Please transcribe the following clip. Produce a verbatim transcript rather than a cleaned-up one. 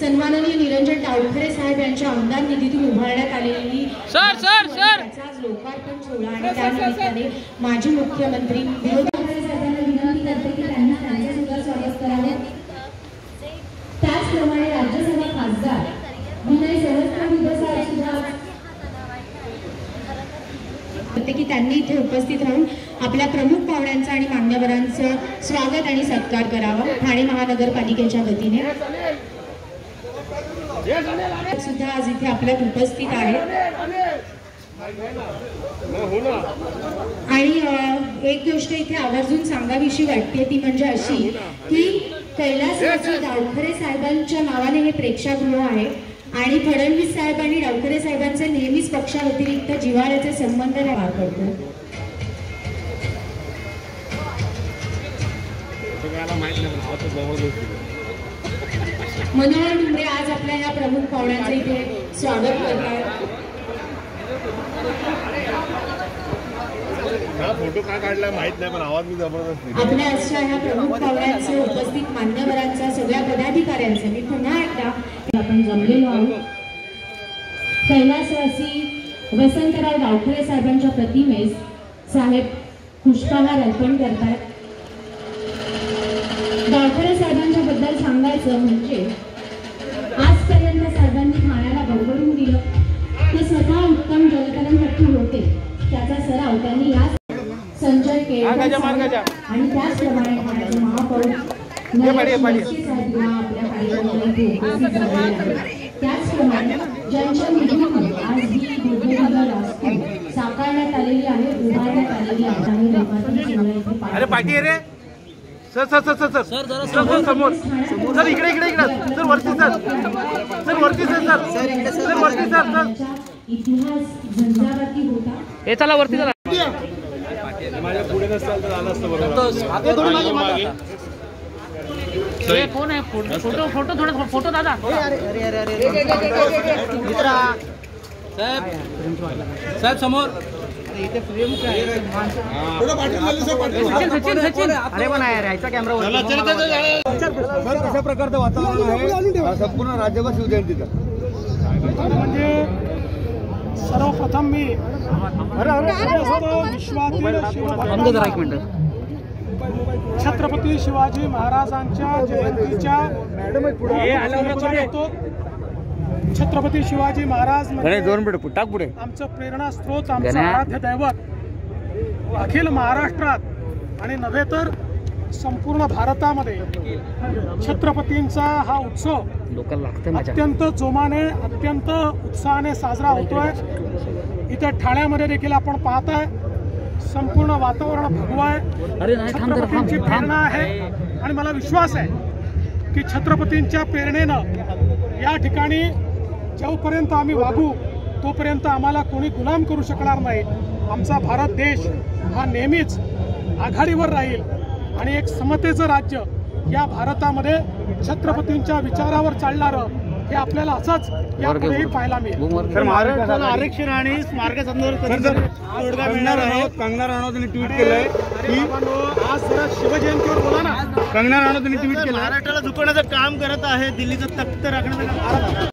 सन्माननीय निरंजन डावखरे साहेब यांच्या आमदार निधीतून उभारण्यात आलेली सर सर सर आज लोकार्पण सोहळा आणि त्या निमित्ताने माजी मुख्यमंत्री डावखरे साहेबांना विनंती करते की त्यांनी त्यांचे सुद्धा स्वागत करावे। त्याचप्रमाणे राज्यसभा खासदार विनय सहस्त्रबुद्धे सुद्धा की त्यांनी इथे उपस्थित राहून आपल्या प्रमुख पाहुण्यांचं आणि मान्यवरांचं स्वागत आणि सत्कार करावा। ठाणे महानगरपालिकेच्या वतीने सुद्धा आज इथे आपल्यात उपस्थित आहेत। आणि एक गोष्ट इथे आवर्जून सांगावीशी वाटते ती म्हणजे अशी की कैलासवासी डावखरे साहेबांच्या नावाने हे प्रेक्षागृह आहे आणि फडणवीस साहेब आणि डावखरे साहेबांचे नेहमीच पक्षाव्यतिरिक्त जिव्हाळ्याचे संबंध व्यवहार करतो। मनोहर मुंडे आज आपल्या या प्रमुख पाहुण्यांचे इथे स्वागत करतात। फोटो काय काढला माहित नाही पण आवाज मी जबरदस्त आपल्या अशा ह्या प्रमुख पाहुण्यांचे उपस्थित मान्यवरांचा सगळ्या पदाधिकाऱ्यांचे मी पुन्हा एकदा आपण जमलेलो आहोत। कैलासवासी वसंतराव डावखरे साहेबांच्या प्रतिमेस साहेब पुष्पहार अर्पण करतात। डावखरे साहेबांच्या बद्दल सांगायचं म्हणजे आजपर्यंत साहेबांनी ठाण्याला बडबडून दिलं ते स्वतः उत्तम जलतरणपटू होते, त्याचा सराव त्यांनी या संजय केळकर आणि त्याचप्रमाणे ठाण्याचे महापौर आपल्या कार्यक्रमामध्ये उपस्थित झाले आहेत। त्याचप्रमाणे ज्यांच्या निधीतून आज ही दुर्दैवी राष्ट्र साकारण्यात आलेली आहे, उभारण्यात आलेली आहे आणि लोकांनी sir sir sir sir sir जरा सर समोर सर इकडे इकडे इकडे सर वरती सर सर वरती सर सर इकडे सर वरती सर सर इतिहास झंझावाती होता। हे चला वरती चला माझ्या पुढे नसताल तर आलं असतं बरोबर। हे कोण आहे फोटो फोटो थोडा फोटो दादा अरे अरे अरे मित्रा साहेब साहेब समोर इथे फ्रेम काय थोडं पाठवलं सर पाठवलं सचिन सचिन अरे पण आहे याचा कॅमेरा वर सर कशा प्रकारचं वातावरण आहे संपूर्ण राज्यभर शिवजयंतीचं म्हणजे सर्वप्रथम मी विश्वातील छत्रपती शिवाजी महाराजांच्या जयंतीच्या छत्रपती शिवाजी महाराज म्हणजे आमचं प्रेरणास्त्रोत, आमचं आराध्य दैवत अखिल महाराष्ट्रात आणि नव्हे तर संपूर्ण भारतामध्ये छत्रपतींचा हा उत्सव अत्यंत जोमाने अत्यंत उत्साहाने साजरा होतोय। इथे ठाण्यामध्ये देखील आपण पाहताय संपूर्ण वातावरण भगवं आहे, छत्रपतींची प्रेरणा आहे आणि मला विश्वास आहे की छत्रपतींच्या प्रेरणेनं या ठिकाणी जोपर्यंत आम्ही वागू तोपर्यंत आम्हाला कोणी गुलाम करू शकणार नाही। आमचा भारत देश हा नेहमीच आघाडीवर राहील आणि एक समतेचं राज्य या भारतामध्ये छत्रपतींच्या विचारावर चालणारं हे आपल्याला असंच यापुढेही पाहायला मिळेल। महाराष्ट्राला आरक्षण आणि स्मारकासंदर्भात कंगना राणौत कंगना राणौतने ट्विट केलंय की आज जरा शिवजयंतीवर बोला ना। कंगना राणौतने ट्विट केलं महाराष्ट्राला झुकवण्याचं काम करत आहे, दिल्लीचं तख्त राखण्याचं